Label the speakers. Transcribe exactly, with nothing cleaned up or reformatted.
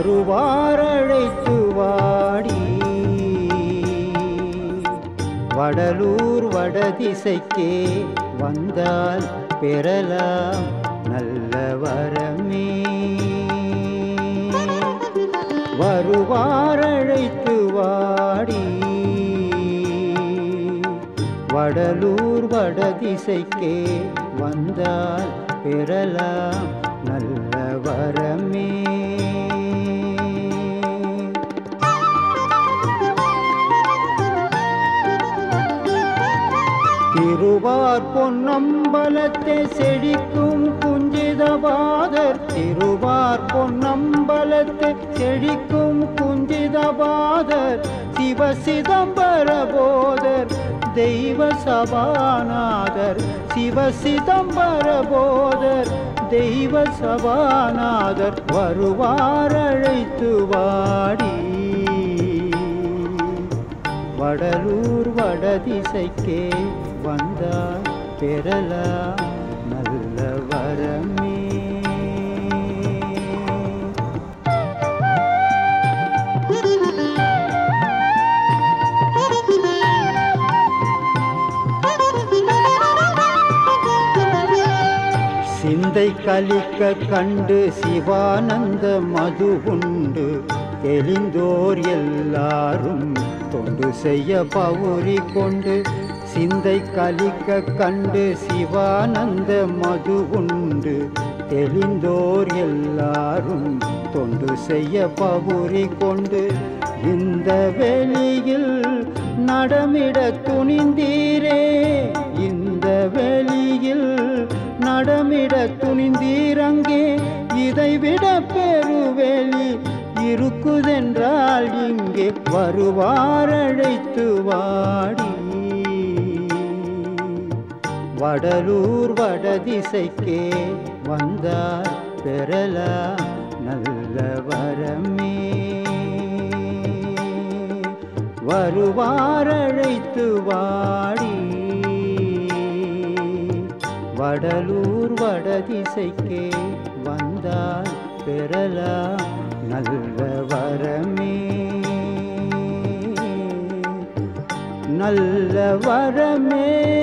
Speaker 1: வருவாரழைத்து வாடி வடலூர் வடதிசைக்கே வந்தால் பெறலாம் நல்ல வரமே. வருவாரழைத்து வாடி வடலூர் வடதிசைக்கே வந்தால் பெறலாம் நல்ல வரமே. திருவார் பொன்னம்பலத்தை செழிக்கும் குஞ்சிதபாதர் திருவார் பொன்னம்பலத்தை செழிக்கும் குஞ்சிதபாதர் சிவசிதம்பர போதர் தெய்வ சபாநாதர் சிவசிதம்பர போதர் தெய்வ சபாநாதர் வருவாரழைத்து வாடி வடலூர் வடதிசைக்கே வந்தால் பெறலாம் நல்ல வரமே. சிந்தை கலிக்க கண்டு சிவானந்த மது உண்டு தெளிந்தோர் எல்லாரும் தொண்டு செய்ய பவுரி கொண்டு சிந்தை கலிக்க கண்டு சிவானந்த மது உண்டு தெளிந்தோர் எல்லாரும் தொண்டு செய்ய பவுரி கொண்டு இந்த வெளியில் நடமிட துணிந்தீரே இந்த வெளியில் நடமிட துணிந்தீரங்கே இதைவிட பெருவெளி இருக்குதென்றால் இங்கே வருவாரழைத்து வாடி வடலூர் வடதிசைக்கே வந்தால் பெறலாம் நல்ல வரமே. வருவாரழைத்து வாடி வடலூர் வடதிசைக்கே வந்தால் பெறலாம் நல்ல வரமே. நல்ல வரமே.